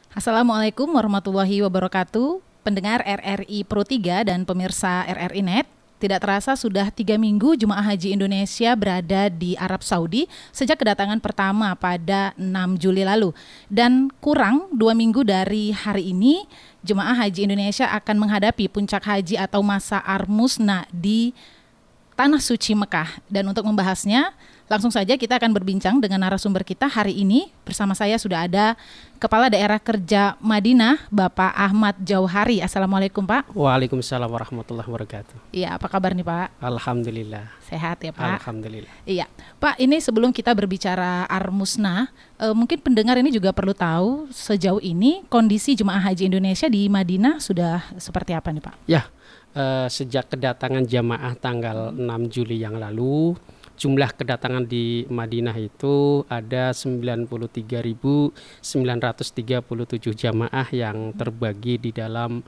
Assalamualaikum warahmatullahi wabarakatuh. Pendengar RRI Pro 3 dan pemirsa RRI Net, tidak terasa sudah 3 minggu jemaah haji Indonesia berada di Arab Saudi sejak kedatangan pertama pada 6 Juli lalu. Dan kurang 2 minggu dari hari ini, jemaah haji Indonesia akan menghadapi puncak haji atau masa Armusna di Tanah Suci Mekah. Dan untuk membahasnya, langsung saja kita akan berbincang dengan narasumber kita hari ini. Bersama saya sudah ada Kepala Daerah Kerja Madinah, Bapak Ahmad Jauhari. Assalamualaikum, Pak. Waalaikumsalam warahmatullahi wabarakatuh. Iya, apa kabar nih, Pak? Alhamdulillah. Sehat ya, Pak? Alhamdulillah. Iya, Pak, ini sebelum kita berbicara Armusna, mungkin pendengar ini juga perlu tahu sejauh ini kondisi jemaah haji Indonesia di Madinah sudah seperti apa nih, Pak? Ya, sejak kedatangan jamaah tanggal 6 Juli yang lalu, jumlah kedatangan di Madinah itu ada 93.937 jamaah yang terbagi di dalam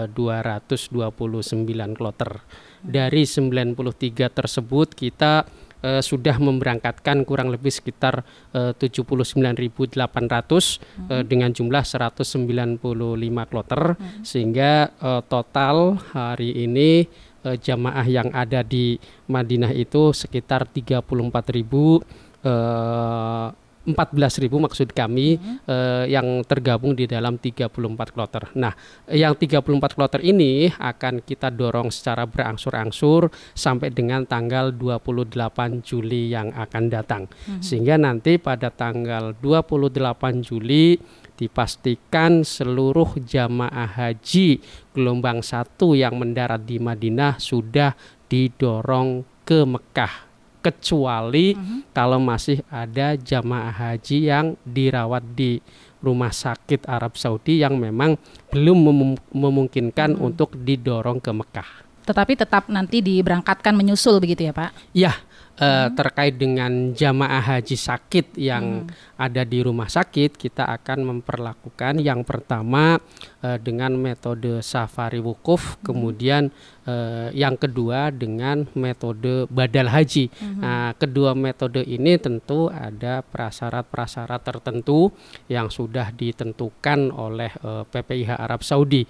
229 kloter. Dari 93 tersebut kita sudah memberangkatkan kurang lebih sekitar 79.800 dengan jumlah 195 kloter, sehingga total hari ini jamaah yang ada di Madinah itu sekitar 14.000 maksud kami yang tergabung di dalam 34 kloter. Nah, yang 34 kloter ini akan kita dorong secara berangsur-angsur sampai dengan tanggal 28 Juli yang akan datang. Sehingga nanti pada tanggal 28 Juli dipastikan seluruh jamaah haji gelombang 1 yang mendarat di Madinah sudah didorong ke Mekah, kecuali kalau masih ada jamaah haji yang dirawat di rumah sakit Arab Saudi yang memang belum memungkinkan untuk didorong ke Mekah. Tetapi tetap nanti diberangkatkan menyusul begitu ya, Pak? Ya, terkait dengan jamaah haji sakit yang ada di rumah sakit, kita akan memperlakukan yang pertama dengan metode safari wukuf, kemudian yang kedua dengan metode badal haji. Nah, kedua metode ini tentu ada prasyarat-prasyarat tertentu yang sudah ditentukan oleh PPIH Arab Saudi.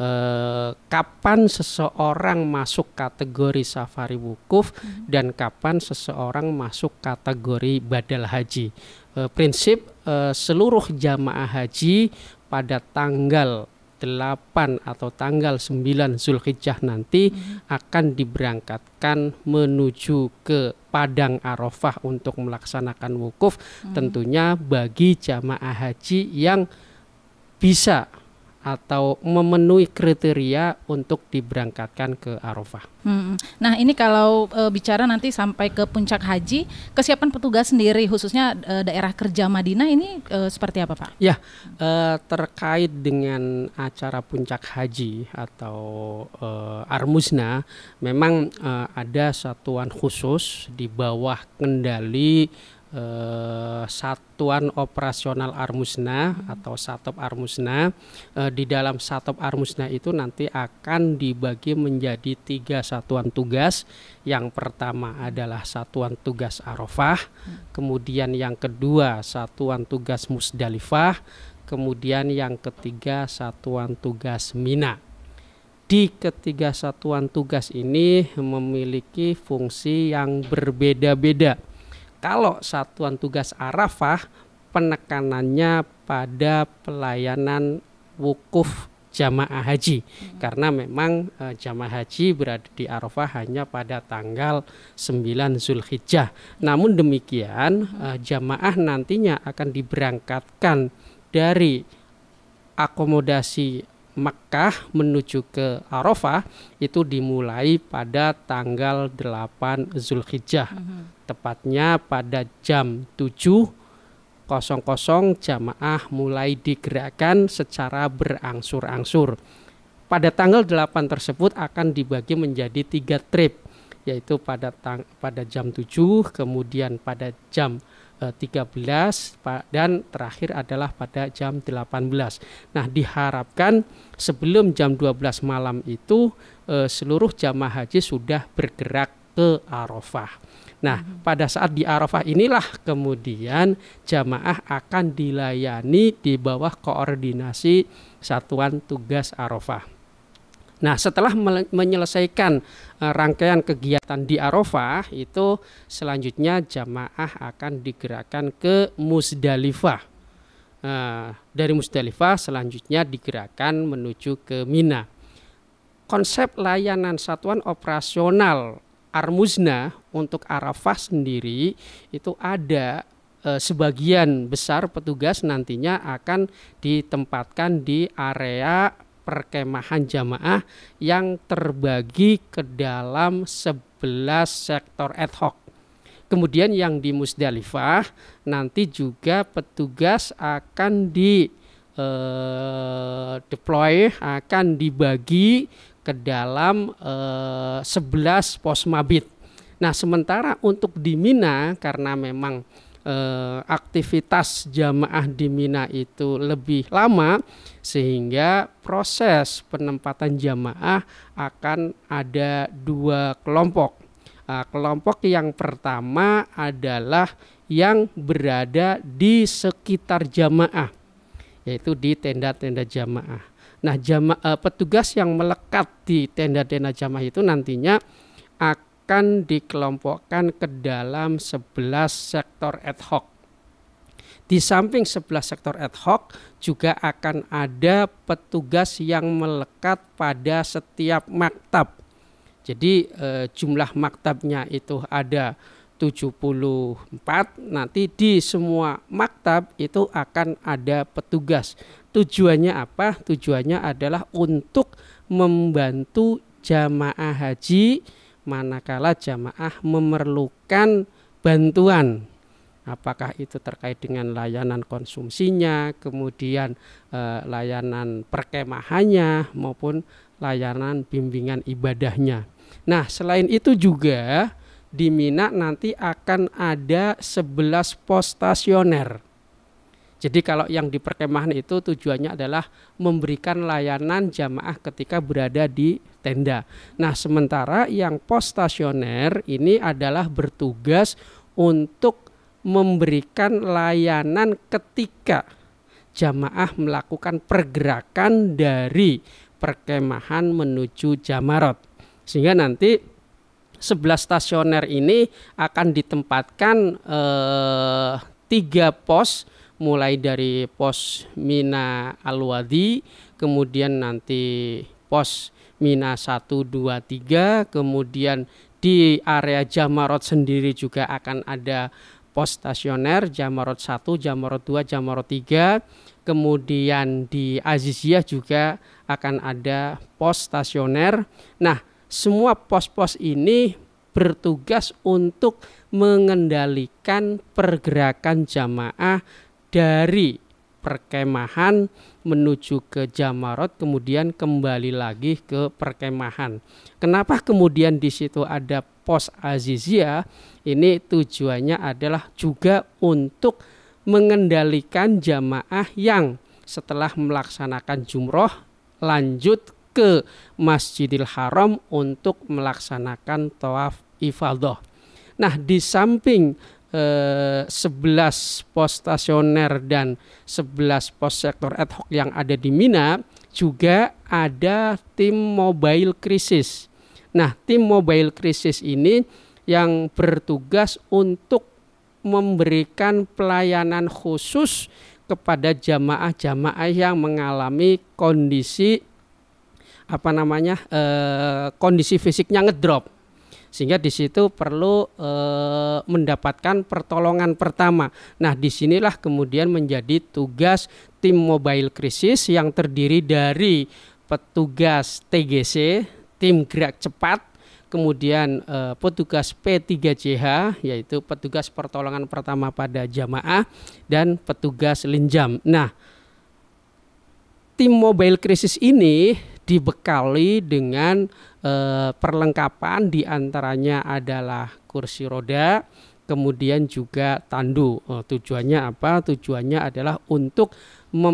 Kapan seseorang masuk kategori safari wukuf dan kapan seseorang masuk kategori badal haji. Prinsip seluruh jamaah haji pada tanggal 8 atau tanggal 9 Zulhijjah nanti akan diberangkatkan menuju ke Padang Arafah untuk melaksanakan wukuf, tentunya bagi jamaah haji yang bisa atau memenuhi kriteria untuk diberangkatkan ke Arafah. Nah, ini kalau bicara nanti sampai ke puncak haji, kesiapan petugas sendiri khususnya daerah kerja Madinah ini seperti apa, Pak? Ya, terkait dengan acara puncak haji atau Armusna, memang ada satuan khusus di bawah kendali Satuan Operasional Armusna atau Satop Armusna. Di dalam Satop Armusna itu nanti akan dibagi menjadi 3 satuan tugas. Yang pertama adalah Satuan Tugas Arafah, kemudian yang kedua Satuan Tugas Musdalifah, kemudian yang ketiga Satuan Tugas Mina. Di ketiga satuan tugas ini memiliki fungsi yang berbeda-beda. Kalau Satuan Tugas Arafah, penekanannya pada pelayanan wukuf jamaah haji, karena memang jamaah haji berada di Arafah hanya pada tanggal 9 Zulhijjah. Namun demikian, jamaah nantinya akan diberangkatkan dari akomodasi Makkah menuju ke Arafah itu dimulai pada tanggal 8 Zulhijjah. Tepatnya pada jam 7.00 jamaah mulai digerakkan secara berangsur-angsur. Pada tanggal 8 tersebut akan dibagi menjadi 3 trip, yaitu pada jam 7, kemudian pada jam 13 dan terakhir adalah pada jam 18. Nah, diharapkan sebelum jam 12 malam itu seluruh jamaah haji sudah bergerak ke Arafah. Nah, pada saat di Arafah inilah kemudian jamaah akan dilayani di bawah koordinasi Satuan Tugas Arafah. Nah, setelah menyelesaikan rangkaian kegiatan di Arafah, itu selanjutnya jamaah akan digerakkan ke Musdalifah. Dari Musdalifah selanjutnya digerakkan menuju ke Mina. Konsep layanan satuan operasional Armusna untuk Arafah sendiri itu ada sebagian besar petugas nantinya akan ditempatkan di area perkemahan jamaah yang terbagi ke dalam 11 sektor ad hoc. Kemudian yang di Musdalifah nanti juga petugas akan deploy, akan dibagi ke dalam 11 pos mabit. Nah, sementara untuk di Mina karena memang aktivitas jamaah di Mina itu lebih lama sehingga proses penempatan jamaah akan ada 2 kelompok. Kelompok yang pertama adalah yang berada di sekitar jamaah, yaitu di tenda-tenda jamaah. Nah, petugas yang melekat di tenda-tenda jamaah itu nantinya akan dikelompokkan ke dalam 11 sektor ad hoc. Di samping 11 sektor ad hoc juga akan ada petugas yang melekat pada setiap maktab. Jadi jumlah maktabnya itu ada 74, nanti di semua maktab itu akan ada petugas. Tujuannya apa? Tujuannya adalah untuk membantu jamaah haji manakala jamaah memerlukan bantuan. Apakah itu terkait dengan layanan konsumsinya, kemudian layanan perkemahannya maupun layanan bimbingan ibadahnya. Nah, selain itu juga di Mina nanti akan ada 11 pos stasioner. Jadi kalau yang di perkemahan itu tujuannya adalah memberikan layanan jamaah ketika berada di tenda. Nah, sementara yang pos stasioner ini adalah bertugas untuk memberikan layanan ketika jamaah melakukan pergerakan dari perkemahan menuju Jamarot. Sehingga nanti 11 stasioner ini akan ditempatkan 3 pos, mulai dari pos Mina Al-Wadi, kemudian nanti pos Mina 1, 2, 3, kemudian di area Jamarot sendiri juga akan ada pos stasioner Jamarot 1, Jamarot 2, Jamarot 3, kemudian di Aziziyah juga akan ada pos stasioner. Nah, semua pos-pos ini bertugas untuk mengendalikan pergerakan jamaah dari perkemahan menuju ke Jamarot, kemudian kembali lagi ke perkemahan. Kenapa kemudian di situ ada pos Aziziyah? Ini tujuannya adalah juga untuk mengendalikan jamaah yang setelah melaksanakan jumroh lanjut ke Masjidil Haram untuk melaksanakan tawaf ifadah. Nah, di samping 11 pos stasioner dan 11 pos sektor ad hoc yang ada di Mina, juga ada tim mobile krisis. Nah, tim mobile krisis ini yang bertugas untuk memberikan pelayanan khusus kepada jamaah-jamaah yang mengalami kondisi kondisi fisiknya ngedrop, sehingga di situ perlu mendapatkan pertolongan pertama. Nah, disinilah kemudian menjadi tugas tim mobile krisis yang terdiri dari petugas TGC, tim gerak cepat, kemudian petugas P3JH, yaitu petugas pertolongan pertama pada jamaah, dan petugas linjam. Nah, tim mobile krisis ini dibekali dengan perlengkapan, diantaranya adalah kursi roda, kemudian juga tandu. Tujuannya apa? Tujuannya adalah untuk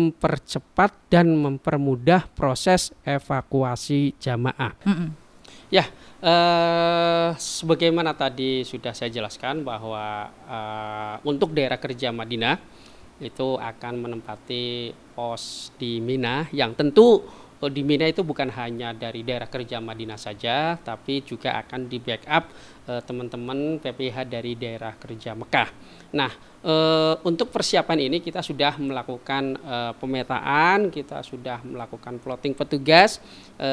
mempercepat dan mempermudah proses evakuasi jamaah. Ya, sebagaimana tadi sudah saya jelaskan bahwa untuk daerah kerja Madinah itu akan menempati pos di Mina yang tentu di Mina itu bukan hanya dari daerah kerja Madinah saja, tapi juga akan di backup teman-teman PPH dari daerah kerja Mekah. Nah, untuk persiapan ini kita sudah melakukan pemetaan, kita sudah melakukan plotting petugas,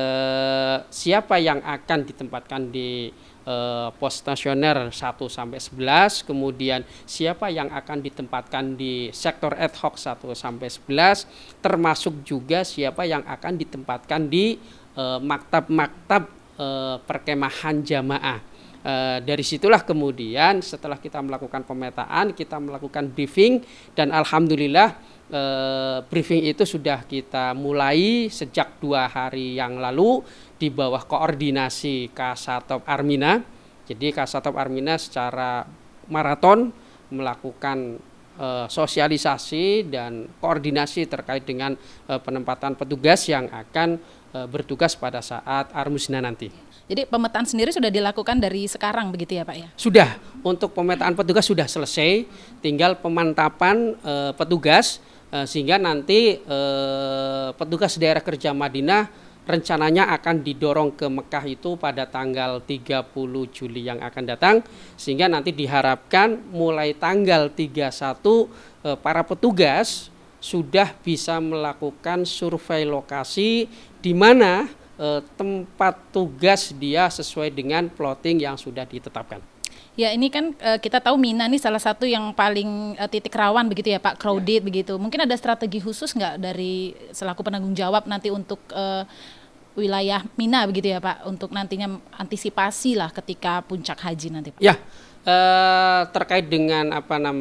siapa yang akan ditempatkan di pos stasioner 1 sampai 11, kemudian siapa yang akan ditempatkan di sektor ad hoc 1 sampai 11, termasuk juga siapa yang akan ditempatkan di maktab-maktab perkemahan jamaah. Dari situlah kemudian setelah kita melakukan pemetaan, kita melakukan briefing, dan alhamdulillah briefing itu sudah kita mulai sejak 2 hari yang lalu di bawah koordinasi Kasatop Armina. Jadi Kasatop Armina secara maraton melakukan sosialisasi dan koordinasi terkait dengan penempatan petugas yang akan bertugas pada saat Armusna nanti. Jadi pemetaan sendiri sudah dilakukan dari sekarang begitu ya Pak ya? Sudah, untuk pemetaan petugas sudah selesai, tinggal pemantapan petugas sehingga nanti petugas daerah kerja Madinah rencananya akan didorong ke Mekah itu pada tanggal 30 Juli yang akan datang, sehingga nanti diharapkan mulai tanggal 31 para petugas sudah bisa melakukan survei lokasi di mana tempat tugas dia sesuai dengan plotting yang sudah ditetapkan. Ya ini kan kita tahu Mina ini salah satu yang paling titik rawan begitu ya Pak, crowded begitu. Mungkin ada strategi khusus nggak dari selaku penanggung jawab nanti untuk wilayah Mina begitu ya Pak, untuk nantinya antisipasi lah ketika puncak haji nanti Pak? Ya, terkait dengan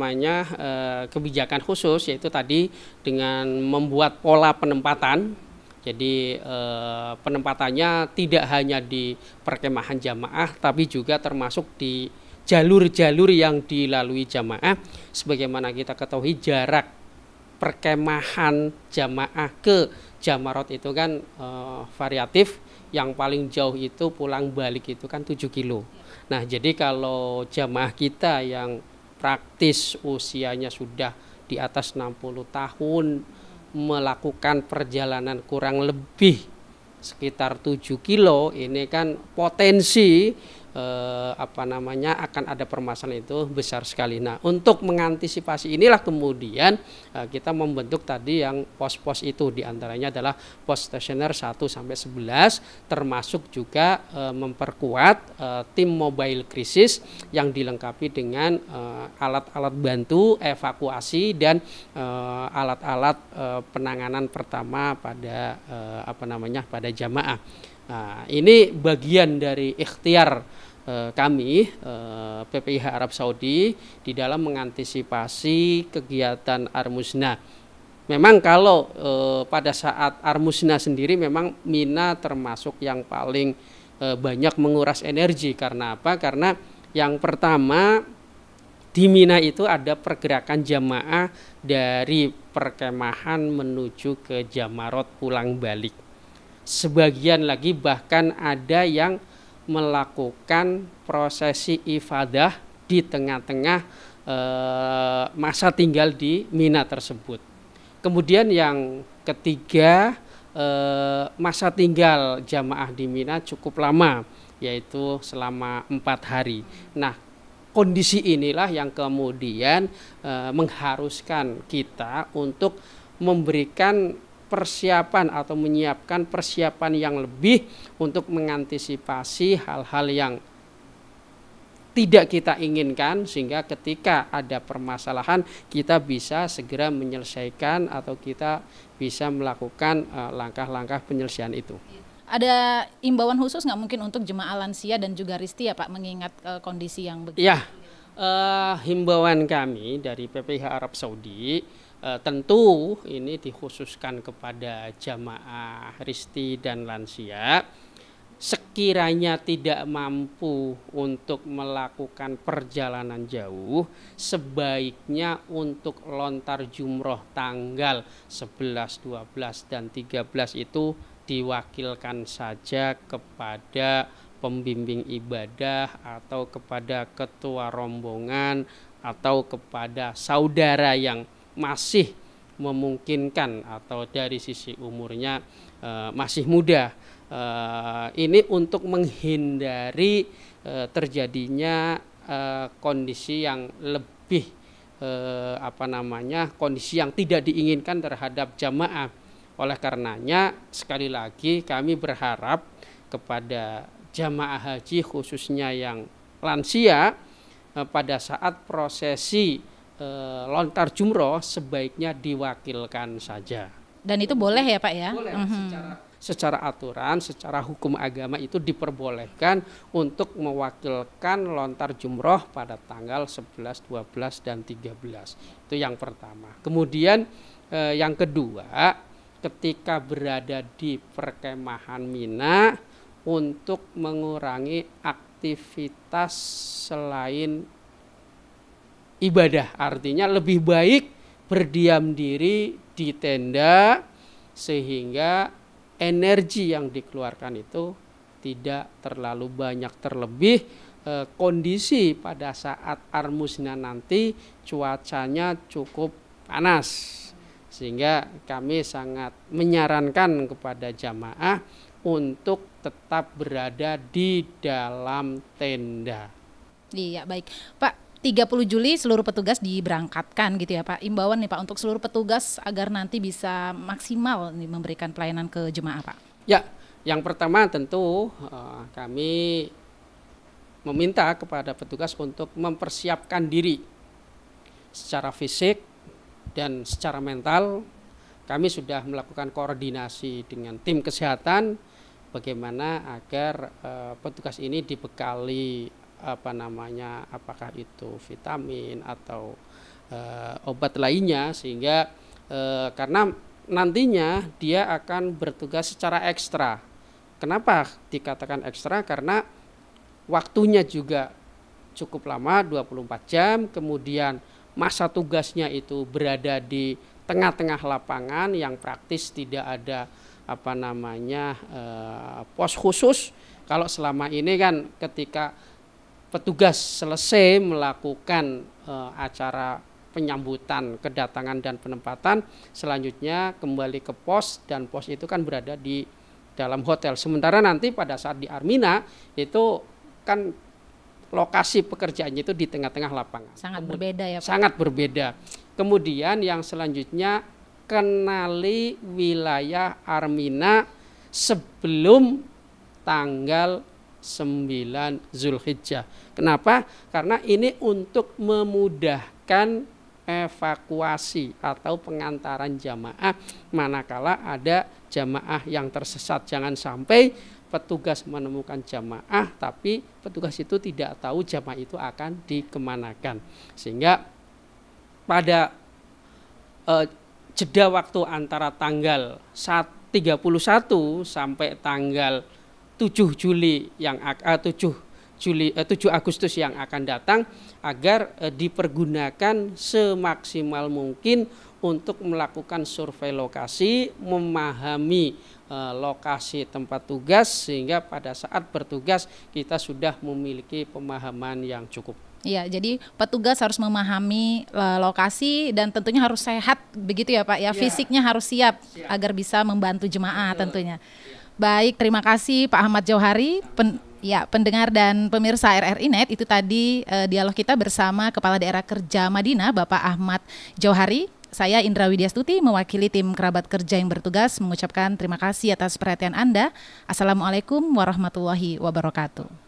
kebijakan khusus, yaitu tadi dengan membuat pola penempatan. Jadi penempatannya tidak hanya di perkemahan jamaah, tapi juga termasuk di jalur-jalur yang dilalui jamaah. Sebagaimana kita ketahui jarak perkemahan jamaah ke Jamarot itu kan variatif, yang paling jauh itu pulang balik itu kan 7 kilo. Nah jadi kalau jamaah kita yang praktis usianya sudah di atas 60 tahun melakukan perjalanan kurang lebih sekitar 7 kilo, ini kan potensi akan ada permasalahan itu besar sekali. Nah, untuk mengantisipasi inilah kemudian kita membentuk tadi yang pos-pos itu, diantaranya adalah pos stasioner 1 sampai 11, termasuk juga memperkuat tim mobile krisis yang dilengkapi dengan alat-alat bantu evakuasi dan alat-alat penanganan pertama pada pada jamaah. Nah, ini bagian dari ikhtiar kami PPIH Arab Saudi di dalam mengantisipasi kegiatan Armusna. Memang kalau pada saat Armusna sendiri memang Mina termasuk yang paling banyak menguras energi. Karena apa? Karena yang pertama di Mina itu ada pergerakan jamaah dari perkemahan menuju ke Jamarot pulang balik. Sebagian lagi bahkan ada yang melakukan prosesi ifadah di tengah-tengah masa tinggal di Mina tersebut. Kemudian yang ketiga, masa tinggal jamaah di Mina cukup lama, yaitu selama 4 hari. Nah, kondisi inilah yang kemudian mengharuskan kita untuk memberikan persiapan atau menyiapkan persiapan yang lebih untuk mengantisipasi hal-hal yang tidak kita inginkan, sehingga ketika ada permasalahan kita bisa segera menyelesaikan atau kita bisa melakukan langkah-langkah penyelesaian itu. Ada imbauan khusus nggak mungkin untuk jemaah lansia dan juga Risti ya Pak, mengingat kondisi yang begitu? Ya, himbauan kami dari PPIH Arab Saudi tentu ini dikhususkan kepada jamaah Risti dan lansia. Sekiranya tidak mampu untuk melakukan perjalanan jauh, sebaiknya untuk lontar jumroh tanggal 11, 12, dan 13 itu diwakilkan saja kepada pembimbing ibadah atau kepada ketua rombongan atau kepada saudara yang masih memungkinkan atau dari sisi umurnya masih muda. Ini untuk menghindari terjadinya kondisi yang lebih kondisi yang tidak diinginkan terhadap jamaah. Oleh karenanya sekali lagi kami berharap kepada jamaah haji khususnya yang lansia pada saat prosesi lontar jumroh sebaiknya diwakilkan saja. Dan itu boleh ya Pak ya? Boleh, secara aturan, secara hukum agama itu diperbolehkan untuk mewakilkan lontar jumroh pada tanggal 11, 12, dan 13. Itu yang pertama. Kemudian yang kedua, ketika berada di perkemahan Mina untuk mengurangi aktivitas selain ibadah. Artinya lebih baik berdiam diri di tenda sehingga energi yang dikeluarkan itu tidak terlalu banyak, terlebih kondisi pada saat Armusna nanti cuacanya cukup panas, sehingga kami sangat menyarankan kepada jamaah untuk tetap berada di dalam tenda. Iya baik Pak. 30 Juli seluruh petugas diberangkatkan gitu ya Pak. Imbauan nih Pak untuk seluruh petugas agar nanti bisa maksimal nih memberikan pelayanan ke jemaah Pak. Ya, yang pertama tentu kami meminta kepada petugas untuk mempersiapkan diri secara fisik dan secara mental. Kami sudah melakukan koordinasi dengan tim kesehatan bagaimana agar petugas ini dibekali apakah itu vitamin atau obat lainnya, sehingga karena nantinya dia akan bertugas secara ekstra. Kenapa dikatakan ekstra? Karena waktunya juga cukup lama, 24 jam, kemudian masa tugasnya itu berada di tengah-tengah lapangan yang praktis tidak ada pos khusus. Kalau selama ini kan ketika petugas selesai melakukan acara penyambutan, kedatangan dan penempatan, selanjutnya kembali ke pos, dan pos itu kan berada di dalam hotel. Sementara nanti pada saat di Armina itu kan lokasi pekerjaannya itu di tengah-tengah lapangan. Sangat berbeda ya Pak? Sangat berbeda. Kemudian yang selanjutnya kenali wilayah Armina sebelum tanggal 9 Zulhijjah. Kenapa? Karena ini untuk memudahkan evakuasi atau pengantaran jamaah manakala ada jamaah yang tersesat. Jangan sampai petugas menemukan jamaah tapi petugas itu tidak tahu jamaah itu akan dikemanakan. Sehingga pada jeda waktu antara tanggal 31 sampai tanggal 7 Agustus yang akan datang agar dipergunakan semaksimal mungkin untuk melakukan survei lokasi, memahami lokasi tempat tugas, sehingga pada saat bertugas kita sudah memiliki pemahaman yang cukup. Iya, jadi petugas harus memahami lokasi dan tentunya harus sehat begitu ya Pak ya, fisiknya harus siap agar bisa membantu jemaah tentunya. Baik, terima kasih Pak Ahmad Jauhari, pendengar dan pemirsa RRI Net. Itu tadi dialog kita bersama Kepala Daerah Kerja Madinah Bapak Ahmad Jauhari. Saya Indra Widyastuti mewakili tim kerabat kerja yang bertugas mengucapkan terima kasih atas perhatian Anda. Assalamualaikum warahmatullahi wabarakatuh.